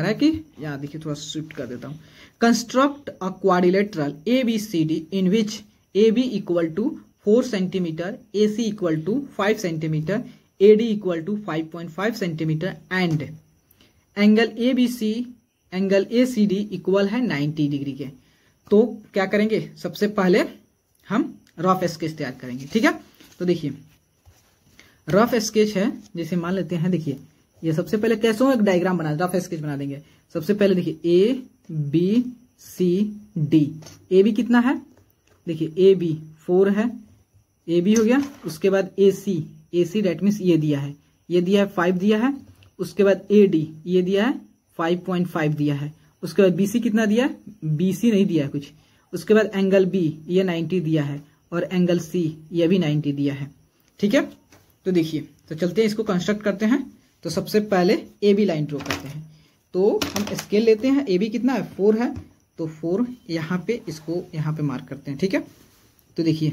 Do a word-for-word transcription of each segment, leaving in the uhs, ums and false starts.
है कि यहाँ देखिए थोड़ा शिफ्ट कर देता हूँ। Construct a quadrilateral A B C D in which A B equal to four centimetre, A C equal to five centimetre, A D equal to five point five centimetre and angle A B C angle A C D equal है ninety degree के। तो क्या करेंगे, सबसे पहले हम rough sketch तैयार करेंगे। ठीक है, तो देखिए रफ स्केच है, जैसे मान लेते हैं, देखिए ये सबसे पहले कैसे हो एक डायग्राम बना, रफ स्केच बना देंगे। सबसे पहले देखिए A B C D, A B कितना है, देखिए ए बी फोर है, ए बी हो गया। उसके बाद ए सी, ए सी डेट मीन्स ये दिया है, ये दिया है फाइव दिया है। उसके बाद ए डी ये दिया है फाइव पॉइंट फाइव दिया है। उसके बाद बी सी कितना दिया है, बी सी नहीं दिया है कुछ। उसके बाद एंगल बी ये नाइन्टी दिया है और एंगल सी ये भी नाइन्टी दिया है। ठीक है, तो देखिए तो चलते हैं इसको कंस्ट्रक्ट करते हैं। तो सबसे पहले ए बी लाइन ड्रॉ करते हैं। तो हम स्केल लेते हैं, ए बी कितना है, फोर है, तो फोर यहाँ पे इसको यहाँ पे मार्क करते हैं। ठीक है, तो देखिए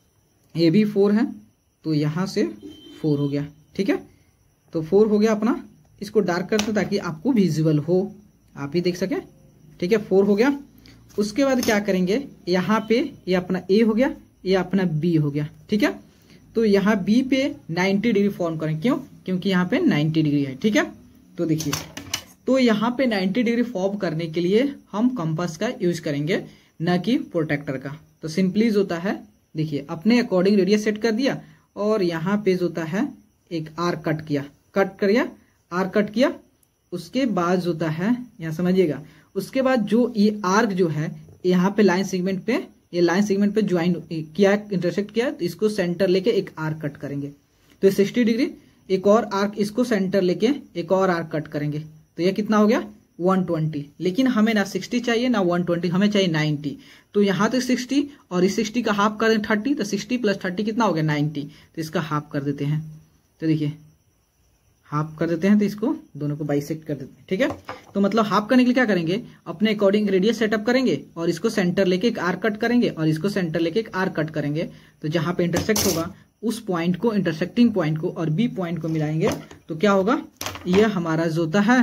ए बी फोर है तो यहाँ से फोर हो गया। ठीक है, तो फोर हो गया अपना, इसको डार्क करते ताकि आपको विजुअल हो, आप ही देख सके। ठीक है, फोर हो गया। उसके बाद क्या करेंगे, यहाँ पे ये अपना ए हो गया, ये अपना बी हो गया। ठीक है, तो यहाँ बी पे नाइन्टी डिग्री फॉर्म करें, क्यों, क्योंकि यहाँ पे नाइन्टी डिग्री है। ठीक है, तो देखिए तो यहाँ पे नाइन्टी डिग्री फॉर्म करने के लिए हम कंपास का यूज करेंगे, न कि प्रोटेक्टर का। तो सिंपली जो होता है, देखिए अपने अकॉर्डिंग रेडियस सेट कर दिया और यहाँ पे जो होता है एक आर्क कट किया, कट करिए आर्क कट किया। उसके बाद जो होता है यहाँ समझिएगा, उसके बाद जो ये आर्क जो है यहाँ पे लाइन सेगमेंट पे, ये लाइन सेगमेंट पे ज्वाइन किया, इंटरसेक्ट किया, तो इसको सेंटर लेके एक आर्क कट करेंगे। तो ये सिक्सटी डिग्री, एक और आर्क इसको सेंटर लेके एक और आर्क कट करेंगे। तो ये कितना हो गया, वन ट्वेंटी। लेकिन हमें ना सिक्सटी चाहिए ना वन ट्वेंटी, हमें चाहिए नाइन्टी। तो यहाँ तो सिक्सटी और इस सिक्सटी का हाफ कर दें थर्टी, तो सिक्सटी प्लस थर्टी कितना हो गया, नाइन्टी। तो इसका हाफ कर देते हैं, तो देखिए हाफ कर देते हैं, तो इसको दोनों को बाइसेक्ट कर देते हैं। ठीक है, तो मतलब हाफ करने के लिए क्या करेंगे, अपने अकॉर्डिंग रेडियस सेटअप करेंगे और इसको सेंटर लेके एक आर्क कट करेंगे और इसको सेंटर लेके एक आर्क कट करेंगे। तो जहां पे इंटरसेक्ट होगा उस पॉइंट को, इंटरसेक्टिंग पॉइंट को और बी पॉइंट को मिलाएंगे। तो क्या होगा, यह हमारा जो होता है,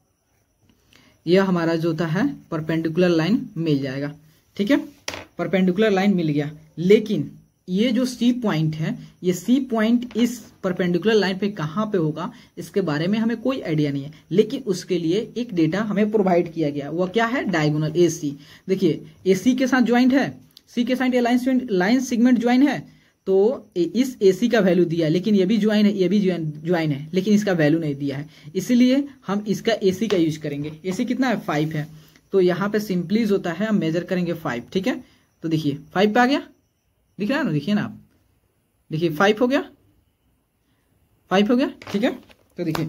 यह हमारा जो होता है परपेंडिकुलर लाइन मिल जाएगा। ठीक है, परपेंडिकुलर लाइन मिल गया। लेकिन ये जो सी पॉइंट है, ये सी पॉइंट इस परपेंडिकुलर लाइन पे कहां पे होगा, इसके बारे में हमें कोई आइडिया नहीं है। लेकिन उसके लिए एक डेटा हमें प्रोवाइड किया गया, वो क्या है, डायगोनल ए सी। देखिए ए सी के साथ ज्वाइंट है, सी के साथ ये लाइन लाइन सेगमेंट ज्वाइन है, तो इस ए सी का वैल्यू दिया है, लेकिन ये भी ज्वाइन है, ये भी ज्वाइन है, लेकिन इसका वैल्यू नहीं दिया है। इसीलिए हम इसका ए सी का यूज करेंगे। ए सी कितना है, फाइव है। तो यहाँ पे सिंपली होता है हम मेजर करेंगे फाइव। ठीक है, तो देखिए फाइव पे आ गया, दिख रहा है ना, देखिए ना आप, देखिए फाइव हो गया, फाइव हो गया। ठीक है, तो देखिए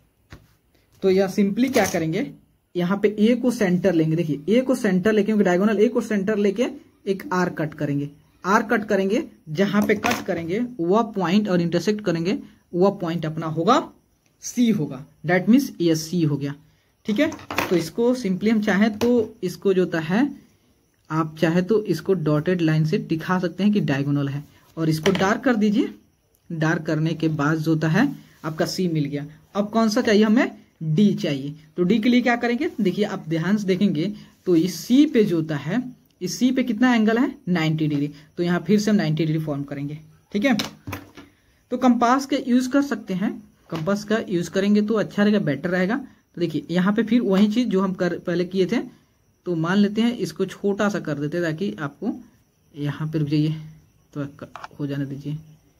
तो यह सिंपली क्या करेंगे, यहाँ पे ए को सेंटर लेंगे। देखिए ए को सेंटर लेके, डायगोनल ए को सेंटर लेके एक आर कट करेंगे, आर कट करेंगे। जहां पे कट करेंगे वह पॉइंट और इंटरसेक्ट करेंगे, वह पॉइंट अपना होगा सी होगा, डेट मीन्स ये सी हो गया। ठीक है, तो इसको सिंपली हम चाहें तो इसको जो होता है, आप चाहे तो इसको डॉटेड लाइन से दिखा सकते हैं कि डायगोनल है, और इसको डार्क कर दीजिए। डार्क करने के बाद जो होता है आपका सी मिल गया। अब कौन सा चाहिए, हमें डी चाहिए। तो डी के लिए क्या करेंगे, देखिए आप ध्यान से देखेंगे तो इस सी पे जो होता है, इस सी पे कितना एंगल है, नाइन्टी डिग्री। तो यहाँ फिर से हम नाइन्टी डिग्री फॉर्म करेंगे। ठीक है, तो कंपास का यूज कर सकते हैं, कंपास का यूज करेंगे तो अच्छा रहेगा, बेटर रहेगा। तो देखिए यहाँ पे फिर वही चीज जो हम कर पहले किए थे, तो मान लेते हैं इसको छोटा सा कर देते हैं ताकि आपको यहाँ पे रुक जाइए, तो हो जाने दीजिए।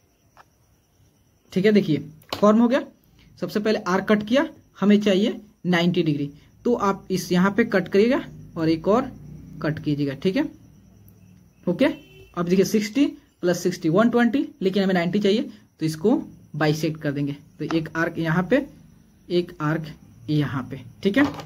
ठीक है, देखिए फॉर्म हो गया। सबसे पहले आर कट किया, हमें चाहिए नाइन्टी डिग्री, तो आप इस यहाँ पे कट करिएगा और एक और कट कीजिएगा। ठीक है, ओके। अब देखिए sixty plus sixty one twenty, लेकिन हमें नाइन्टी चाहिए, तो इसको बाइसेक्ट कर देंगे। तो एक आर्क यहाँ पे, एक आर्क यहाँ पे। ठीक है,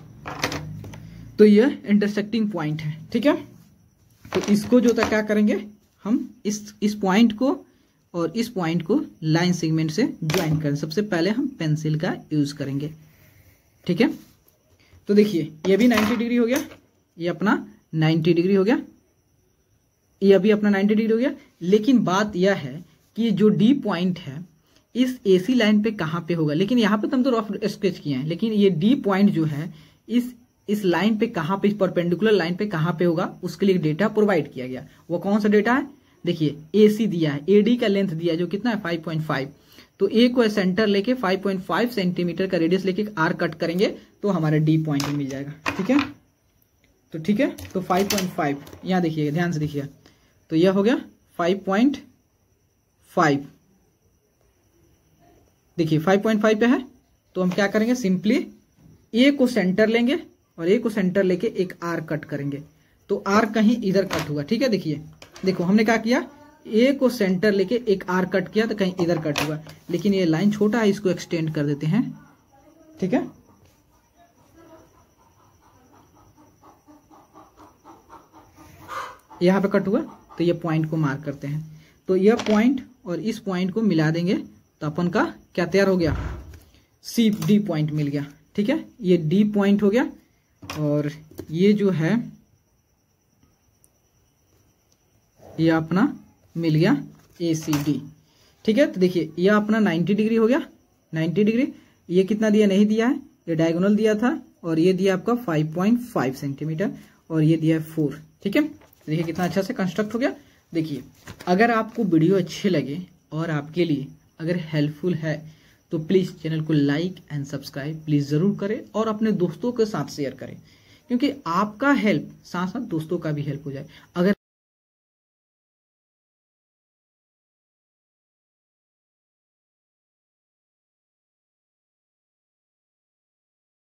तो ये इंटरसेक्टिंग पॉइंट है। ठीक है, तो इसको जो था क्या करेंगे, हम इस इस पॉइंट को और इस पॉइंट को लाइन सेगमेंट से ज्वाइन करें। सबसे पहले हम पेंसिल का यूज करेंगे। ठीक है, तो देखिए ये भी नाइन्टी डिग्री हो गया, ये अपना नाइन्टी डिग्री हो गया, ये अभी अपना नाइन्टी डिग्री हो गया। लेकिन बात यह है कि जो डी पॉइंट है इस एसी लाइन पे कहाँ पे होगा, लेकिन यहाँ पे तो हम तो रफ स्केच किए हैं, लेकिन ये डी पॉइंट जो है इस इस लाइन पे कहाँ पे, परपेंडिकुलर लाइन पे कहाँ पे होगा, उसके लिए डेटा प्रोवाइड किया गया। वो कौन सा डेटा है, देखिए एसी दिया है, एडी का लेंथ दिया है जो कितना है फाइव पॉइंट फाइव। तो ए को सेंटर लेके फाइव पॉइंट फाइव सेंटीमीटर का रेडियस लेके आर कट करेंगे तो हमारा डी पॉइंट मिल जाएगा। ठीक है, तो ठीक है, तो फाइव पॉइंट फाइव यहाँ देखिएगा, ध्यान से देखिएगा, तो यह हो गया फाइव पॉइंट फाइव। देखिए फाइव पॉइंट फाइव पे है, तो हम क्या करेंगे, सिंपली ए को सेंटर लेंगे और ए को सेंटर लेके एक आर कट करेंगे, तो आर कहीं इधर कट हुआ। ठीक है, देखिए देखो हमने क्या किया, ए को सेंटर लेके एक आर कट किया तो कहीं इधर कट हुआ, लेकिन ये लाइन छोटा है, इसको एक्सटेंड कर देते हैं। ठीक है, यहां पे कट हुआ तो ये पॉइंट को मार्क करते हैं, तो यह पॉइंट और इस पॉइंट को मिला देंगे तो अपन का क्या तैयार हो गया, सी डी पॉइंट मिल गया। ठीक है, ये डी पॉइंट हो गया और ये जो है ये अपना मिल गया ए सी डी। ठीक है, तो देखिए यह अपना नाइन्टी डिग्री हो गया, नाइन्टी डिग्री। ये कितना दिया, नहीं दिया है, ये डायगोनल दिया था और ये दिया आपका फाइव पॉइंट फाइव सेंटीमीटर और ये दिया है फोर। ठीक है, देखिए कितना अच्छा से कंस्ट्रक्ट हो गया। देखिए अगर आपको वीडियो अच्छे लगे और आपके लिए अगर हेल्पफुल है तो प्लीज चैनल को लाइक एंड सब्सक्राइब प्लीज जरूर करें और अपने दोस्तों के साथ शेयर करें, क्योंकि आपका हेल्प साथ साथ दोस्तों का भी हेल्प हो जाए। अगर